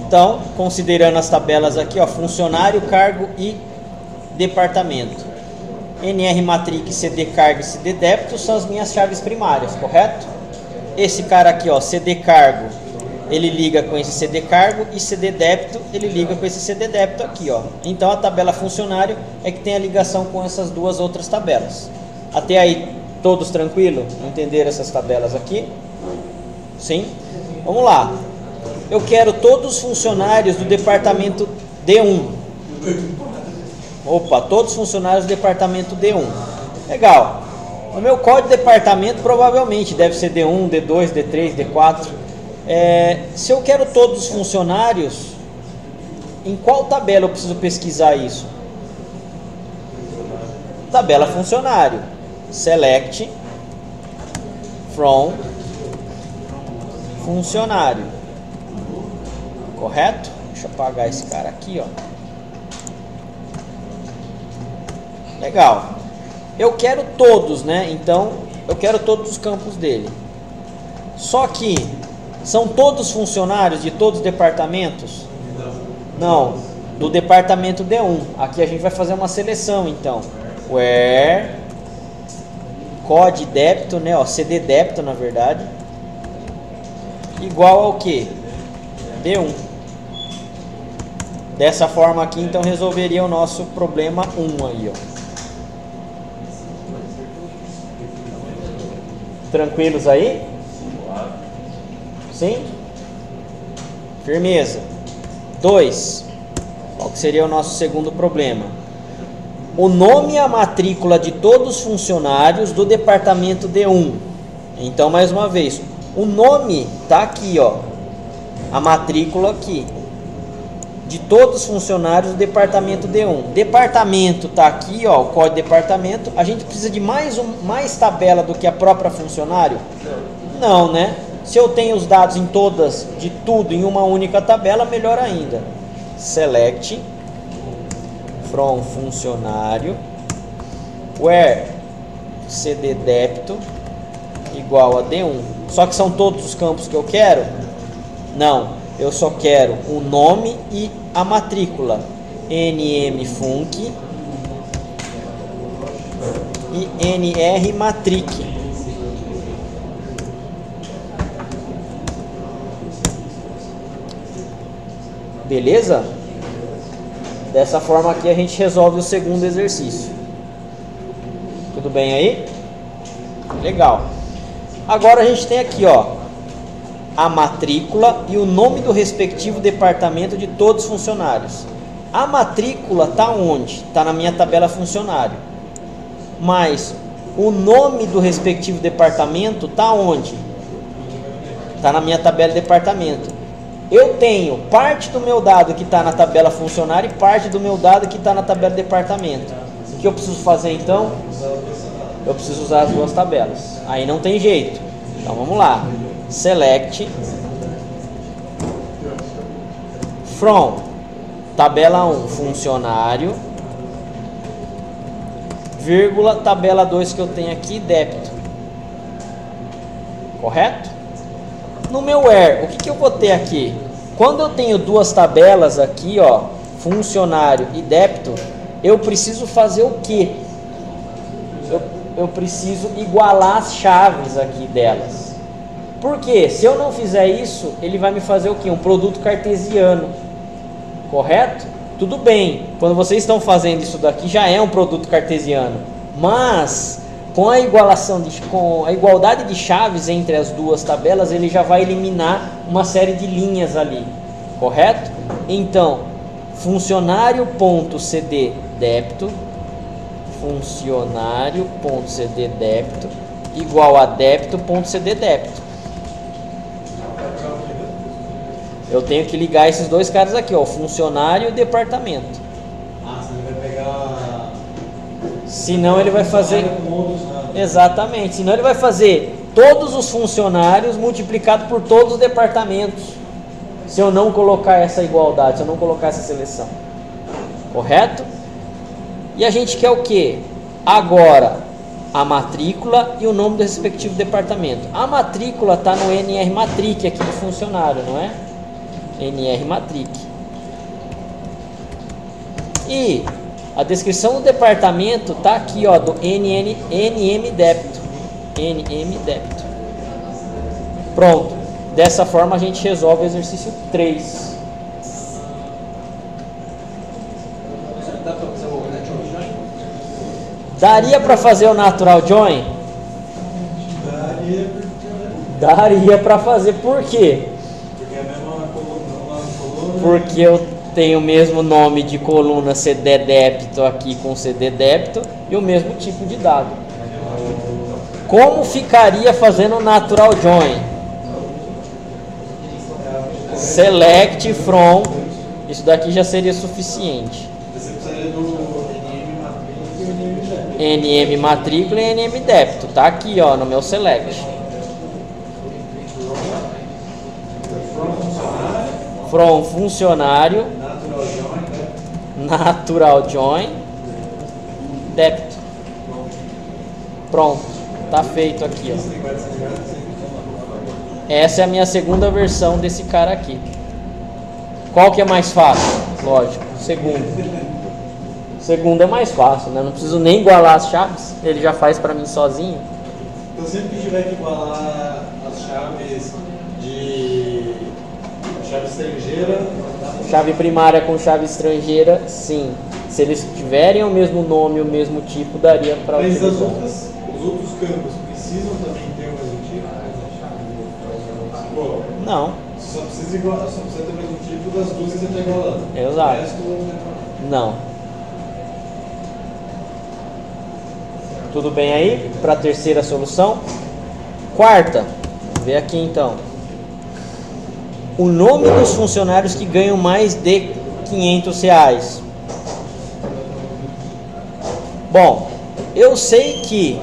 Então, considerando as tabelas aqui, ó, funcionário, cargo e departamento. NR matric, CD cargo e CD débito são as minhas chaves primárias, correto? Esse cara aqui, ó, CD cargo, ele liga com esse CD cargo, e CD débito, ele liga com esse CD débito aqui, ó. Então a tabela funcionário é que tem a ligação com essas duas outras tabelas. Até aí, todos tranquilo? Entenderam essas tabelas aqui? Sim? Vamos lá. Eu quero todos os funcionários do departamento D1. Opa, todos os funcionários do departamento D1. Legal. O meu código de departamento provavelmente deve ser D1, D2, D3, D4. Se eu quero todos os funcionários, em qual tabela eu preciso pesquisar isso? Tabela funcionário. Select from funcionário. Correto? Deixa eu apagar esse cara aqui, ó. Legal. Eu quero todos, né? Então, eu quero todos os campos dele. Só que são todos funcionários de todos os departamentos? Não, do departamento D1. Aqui a gente vai fazer uma seleção, então. Where code débito, né? Ó, CD débito, na verdade, igual ao que? D1. Dessa forma aqui, então, resolveria o nosso problema 1 aí, ó. Tranquilos aí? Sim? Firmeza. 2. Qual que seria o nosso segundo problema? O nome e a matrícula de todos os funcionários do departamento D1. Então, mais uma vez, o nome está aqui, ó. A matrícula aqui. De todos os funcionários do departamento D1. Departamento está aqui, ó, o código de departamento. A gente precisa de mais tabela do que a própria funcionário? Não, né? Se eu tenho os dados em todas, de tudo, em uma única tabela, melhor ainda. Select from funcionário, where CD débito igual a D1. Só que são todos os campos que eu quero? Não. Eu só quero o nome e a matrícula. NMFunc e NR matric. Beleza? Dessa forma aqui a gente resolve o segundo exercício. Tudo bem aí? Legal. Agora a gente tem aqui, ó, a matrícula e o nome do respectivo departamento de todos os funcionários. A matrícula está onde? Está na minha tabela funcionário. Mas o nome do respectivo departamento está onde? Está na minha tabela departamento. Eu tenho parte do meu dado que está na tabela funcionário e parte do meu dado que está na tabela departamento. O que eu preciso fazer então? Eu preciso usar as duas tabelas. Aí não tem jeito. Então vamos lá. Select from tabela 1 funcionário, vírgula, tabela 2 que eu tenho aqui, débito. Correto? No meu where, o que eu vou ter aqui? Quando eu tenho duas tabelas aqui, ó, funcionário e débito, eu preciso fazer o quê? Eu preciso igualar as chaves aqui delas. Porque se eu não fizer isso, ele vai me fazer o quê? Um produto cartesiano. Correto? Tudo bem. Quando vocês estão fazendo isso daqui, já é um produto cartesiano. Mas com a igualdade de chaves entre as duas tabelas, ele já vai eliminar uma série de linhas ali. Correto? Então, funcionário.cd débito, funcionário.cd débito igual a débito.cd débito. Eu tenho que ligar esses dois caras aqui, ó, funcionário e departamento. Ah, senão ele vai pegar... Senão ele vai fazer... Exatamente, senão ele vai fazer todos os funcionários multiplicado por todos os departamentos. Se eu não colocar essa igualdade, se eu não colocar essa seleção. Correto? E a gente quer o quê? Agora, a matrícula e o nome do respectivo departamento. A matrícula está no NR matric aqui do funcionário, não é? NR matric. E a descrição do departamento tá aqui, ó, do NM débito. NM débito. Pronto. Dessa forma a gente resolve o exercício 3. Daria para fazer o natural join? Daria para fazer. Por quê? Porque é a mesma coluna. Porque eu tenho o mesmo nome de coluna CD débito aqui com CD débito e o mesmo tipo de dado. Como ficaria fazendo natural join? Select from. Isso daqui já seria suficiente. Você precisaria do NM NM matrícula matrícula e NM débito. Tá aqui, ó, no meu select. From funcionário. Natural join. Débito. Pronto. Tá feito aqui, ó. Essa é a minha segunda versão desse cara aqui. Qual que é mais fácil? Lógico, segundo. Segundo é mais fácil, né? Não preciso nem igualar as chaves. Ele já faz para mim sozinho. Então sempre que tiver que igualar as chaves de chave estrangeira, Chave primária com chave estrangeira, sim. Se eles tiverem o mesmo nome, o mesmo tipo, daria para mas utilizar. os outros campos precisam também ter o mesmo tipo? Pô, Não, só precisa ter o mesmo tipo das duas que você está igualando. Exato. O resto, não. Tudo bem aí? Para a terceira solução. Quarta. Vamos ver aqui então. O nome dos funcionários que ganham mais de R$500. Bom, eu sei que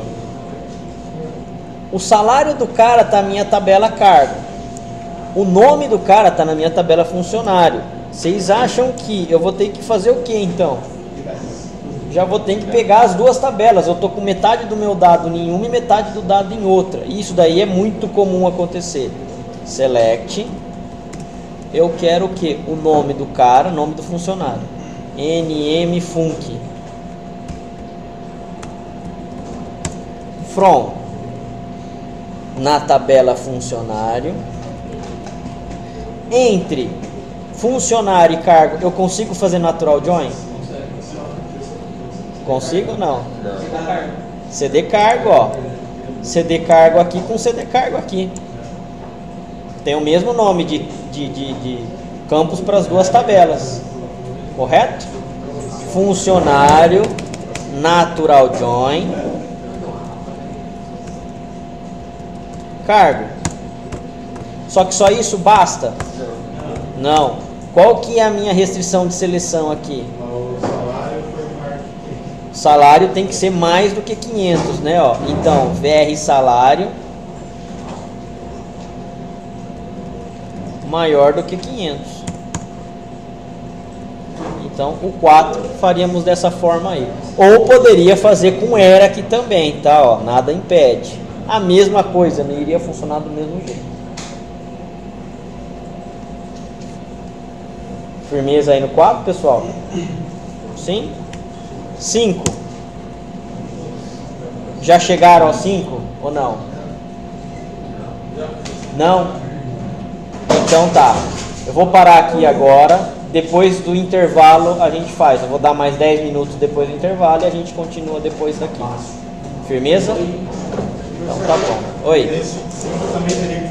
o salário do cara está na minha tabela cargo. O nome do cara está na minha tabela funcionário. Vocês acham que eu vou ter que fazer o que então? Já vou ter que pegar as duas tabelas. Eu estou com metade do meu dado em uma e metade do dado em outra. Isso daí é muito comum acontecer. Select. Eu quero o que? O nome do cara, nome do funcionário. NM func. From. Na tabela funcionário. Entre funcionário e cargo, eu consigo fazer natural join? Consigo ou não? CD cargo, ó. CD cargo aqui com CD cargo aqui. Tem o mesmo nome de campos para as duas tabelas. Correto? Funcionário, natural join, cargo. Só que só isso basta? Não. Qual que é a minha restrição de seleção aqui? Salário tem que ser mais do que 500, né? Ó. Então, VR salário maior do que 500. Então, o 4 faríamos dessa forma aí. Ou poderia fazer com ERA aqui também, tá? Ó, nada impede. A mesma coisa, não iria funcionar do mesmo jeito. Firmeza aí no 4, pessoal? Sim? 5. Já chegaram ao 5 ou não? Não? Então tá. Eu vou parar aqui agora. Depois do intervalo a gente faz. Eu vou dar mais 10 minutos depois do intervalo e a gente continua depois daqui. Firmeza? Então tá bom. Oi. também teria